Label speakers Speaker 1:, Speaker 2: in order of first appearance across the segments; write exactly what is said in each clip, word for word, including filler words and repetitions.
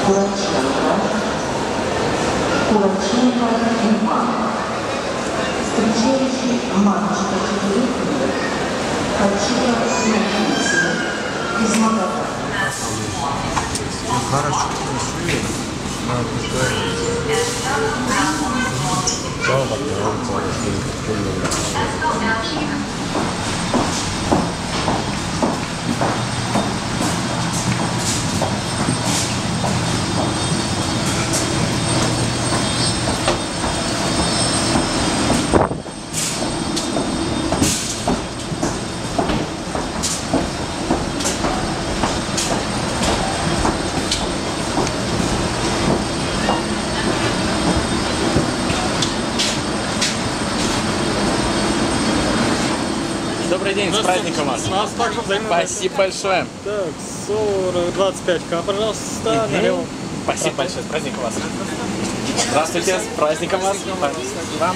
Speaker 1: Кураченко, Кураченко Иван, встречающий мальчика четырехлетнего, Хачира Снежницы из Магадана.
Speaker 2: Хорошо, красиво. Надо писать. Да, вот,
Speaker 3: Добрый день, с праздником вас.
Speaker 4: Нас также взаимно.
Speaker 3: Спасибо большое.
Speaker 4: Так, сорок, двадцать пять ка, пожалуйста, налево.
Speaker 3: Спасибо большое, с праздником вас. Здравствуйте, с праздником вас. Спасибо.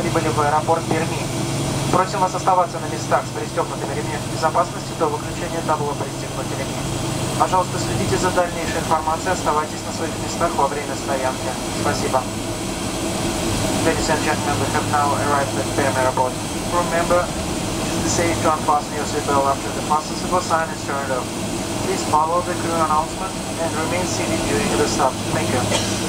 Speaker 5: прибыли в аэропорт Перми. Просим вас оставаться на местах с пристегнутыми ремнями безопасности до выключения табло «Пристегнуты ремни». Пожалуйста, следите за дальнейшей информацией, оставайтесь на своих местах во время стоянки. Спасибо. Ladies and gentlemen, we have now arrived at Permi Airport. Remember, it is safe to unfasten your seatbelt after the fasten signal sign is turned off. Please follow the crew announcement and remain seated during the stop. Thank you.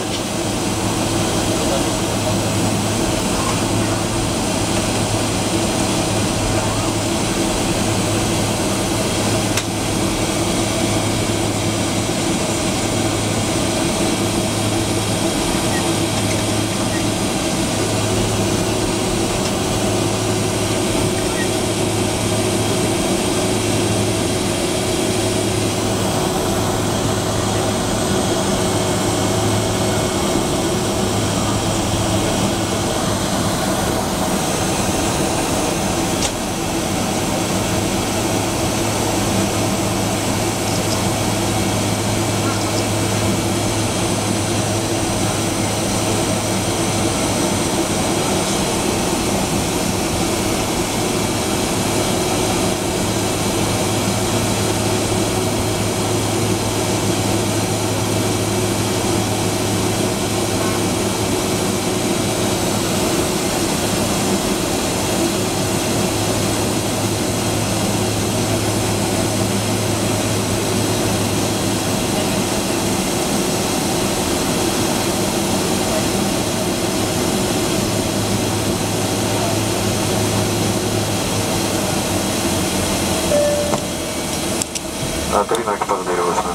Speaker 6: Три ноги позади вышли.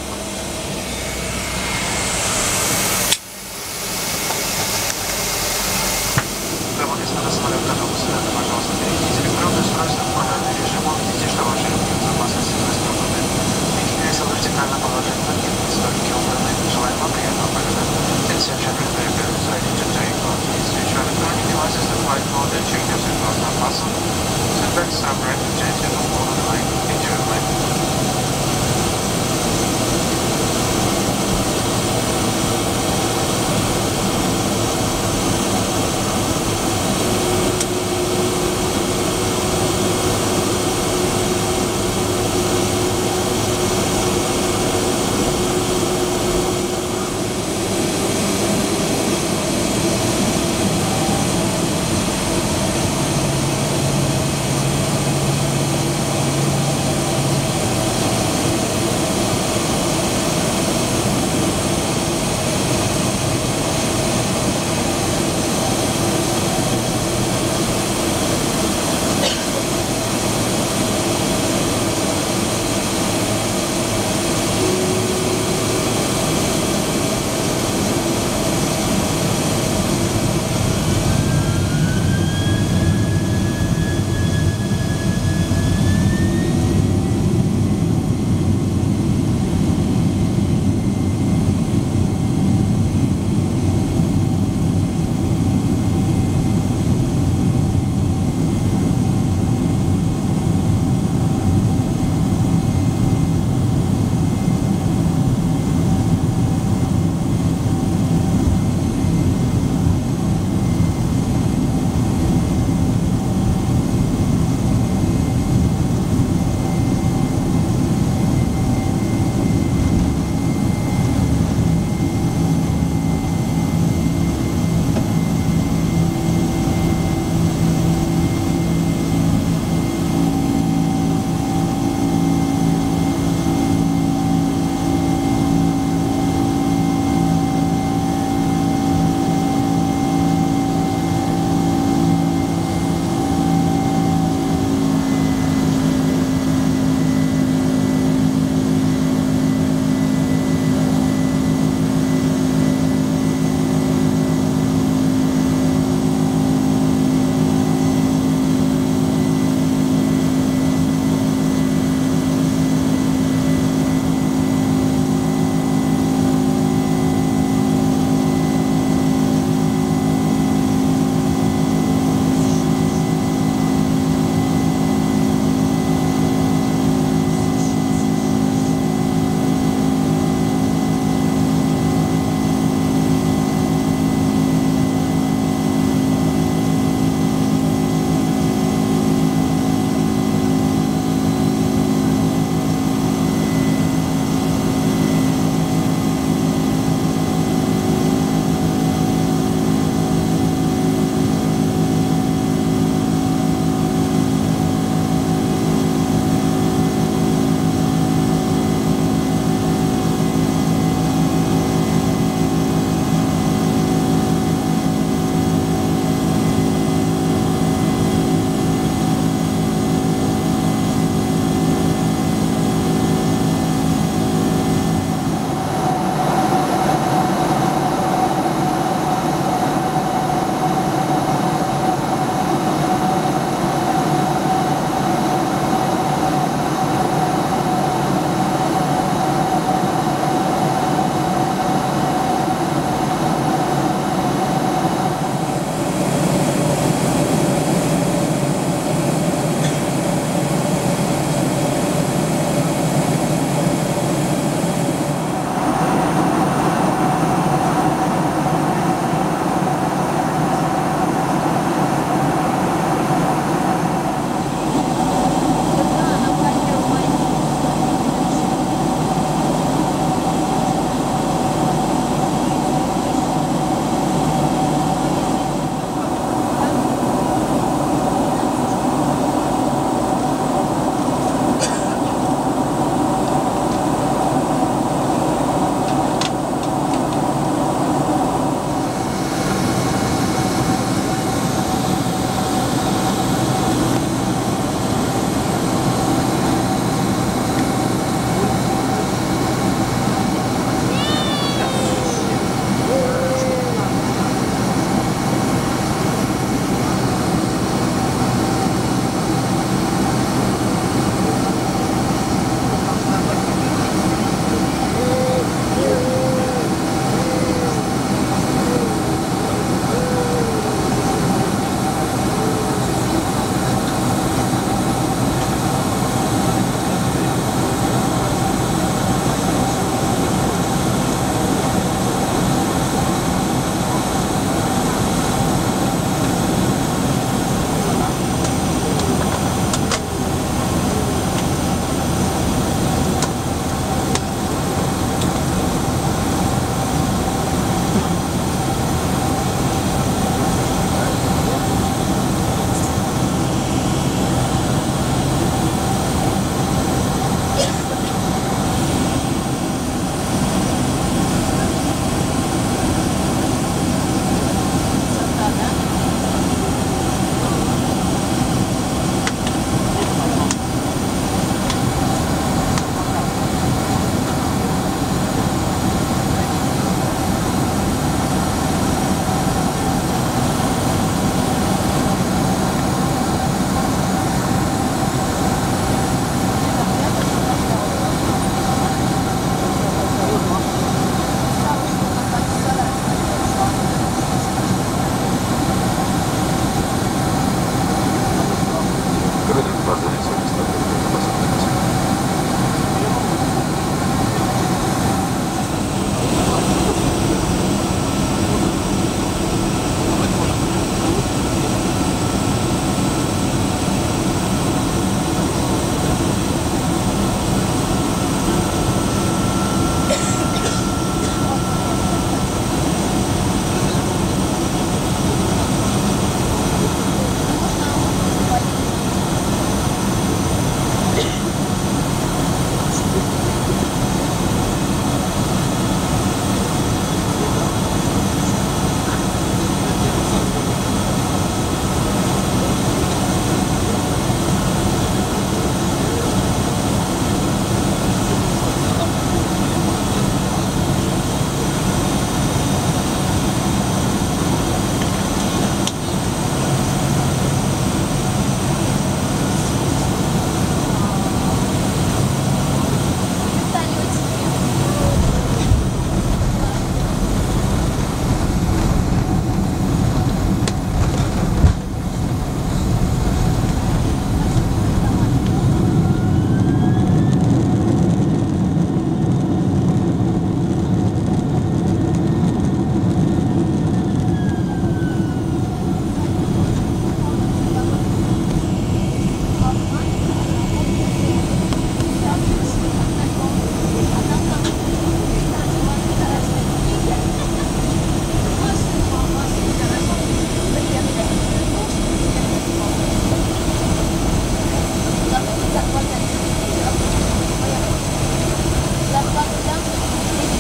Speaker 5: Самолет готов, пожалуйста, перейдите электронное устройство в пожарный режим, увидите, что ваши ремни безопасности пристегнуты. Двигаясь в вертикальном положении, накинуты стойки убраны. Желаем вам приятного полета. Ladies and gentlemen, the aircraft is ready to take off. Please switch your electronic devices to flight mode and check your seatbelt not fastened. Seatbelts are ready to change to the phone line. Enjoy your flight.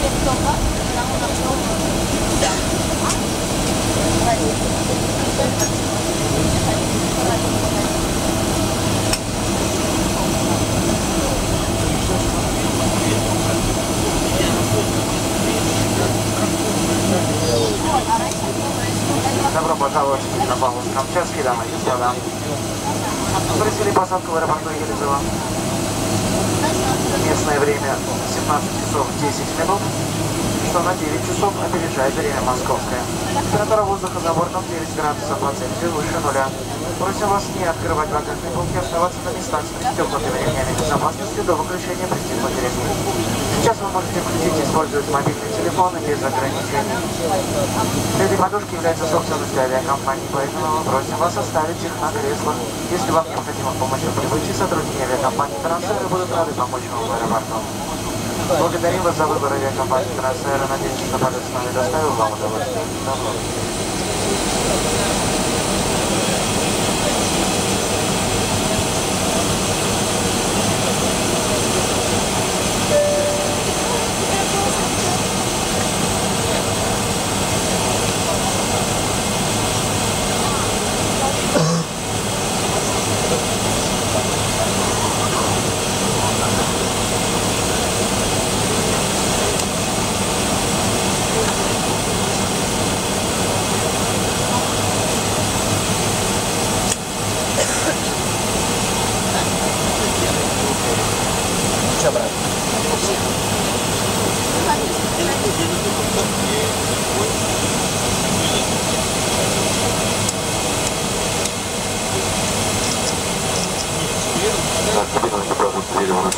Speaker 5: Добро пожаловать на Павлов Камчатский, дамы и господа. Произвели посадку в аэропорту Елизово. Местное время семнадцать часов десять минут, что на девять часов опережает время московское. Температура воздуха за бортом девять градусов по Цельсию выше нуля. Просим вас не открывать багажные полки, оставаться на местах с пристегнутыми ремнями безопасности до выключения пристегнутых ремней. Сейчас вы можете включить и использовать мобильные телефоны без ограничений. Эти подушки являются собственностью авиакомпании, поэтому мы просим вас оставить их на креслах. Если вам необходима помощь в прибытии, сотрудники авиакомпании «Трансаэро» будут рады помочь вам в аэропорту. Благодарим вас за выбор авиакомпании «Трансаэро». Надеюсь, что полет с нами доставил вам удовольствие. Добро.
Speaker 3: Че, брат?
Speaker 6: Так, теперь надо продукт двери у нас.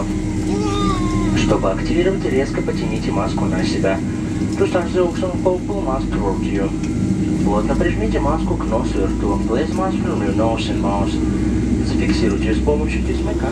Speaker 7: лицо. Чтобы активировать, резко потяните маску на себя. To start the action, pull mask towards you. Плотно прижмите маску к носу и рту. Place mask from your nose and mouth. Зафиксируйте с помощью дисмыка.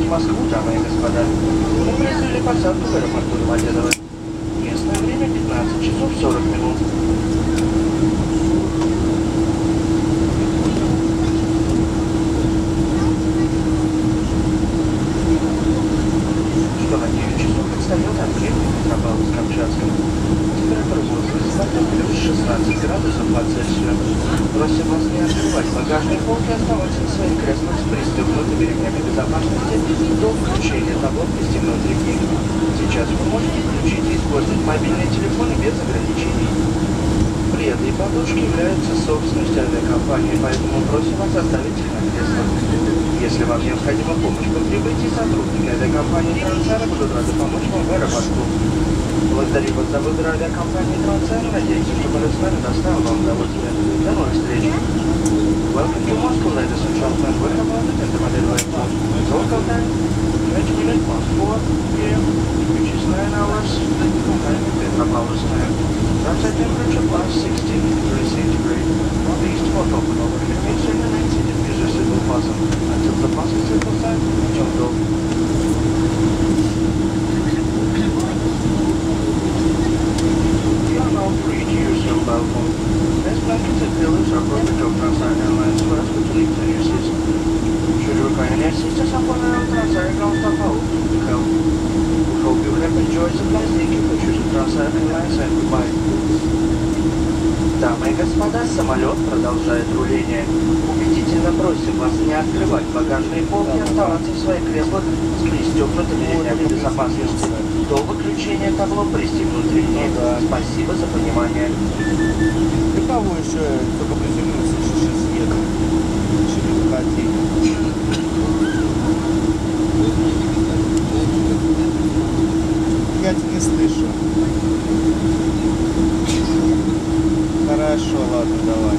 Speaker 7: Москву, дамы и господа. Мы произвели посадку в аэропорту Домодедово. Местное время пятнадцать часов сорок минут. Что на девять часов предстает открытый Петропавловск-Камчатском. Температура воздуха сегодня плюс шестнадцать градусов по Цельсию. Просим вас не открывать багажные полки, оставаться на своих креслах с пристегнутыми ремнями безопасности до включения табло «Пристегнуть ремни». Сейчас вы можете включить и использовать мобильные телефоны без ограничений. Пледы и подушки являются собственностью авиакомпании, поэтому просим вас оставить их на креслах. Если вам необходима помощь по прибытии, сотрудники авиакомпании «Трансаэро» будут рады помочь вам в аэропорту. Благодарю вас за выбор авиакомпании «Трансаэро». Надеюсь, что полет с нами доставил вам удовольствие. До новых встреч. Welcome to Moscow, ladies and gentlemen. We have landed at the Madrid Airport. Local time, twenty minutes past four p m, which is nine hours, compared with Petropavlovsk time. Outside temperature plus sixteen degrees centigrade. Northeast for open overhead. Means in the night city is a will pass until the passes circle time, jumped off. You are now free to use your mobile phone. Best blankets and pillows are perfect of Trans-Saharan Airlines for us to leave to your seats. Should you require any assistance upon our Trans-Saharan ground stop out, to help. We hope you have enjoyed the flight. Thank you for choosing Trans-Saharan Airlines and goodbye. Дамы и господа, самолет продолжает руление. Убедительно просим вас не открывать багажные полки и оставаться в своих креслах с пристегнутыми ремнями безопасности до выключения табло «Пристегнуть ремни». Спасибо за понимание.
Speaker 2: Ты кого еще только приземлился, что сейчас еду? Еще не выходи. Я тебя не слышу. Хорошо, ладно, давай.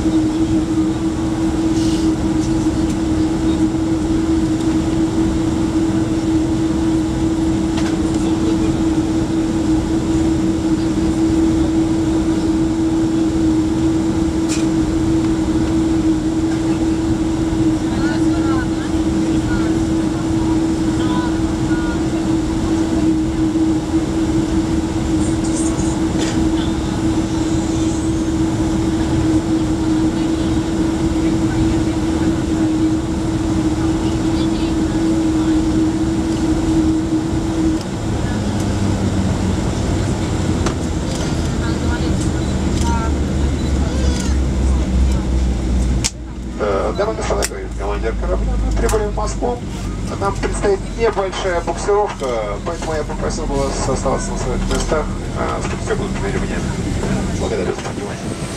Speaker 6: Дамы и господа, говорит командир корабля, мы прибыли в Москву. Нам предстоит небольшая буксировка, поэтому я попросил бы вас оставаться на своих местах с пристегнутыми ремнями. Благодарю за внимание.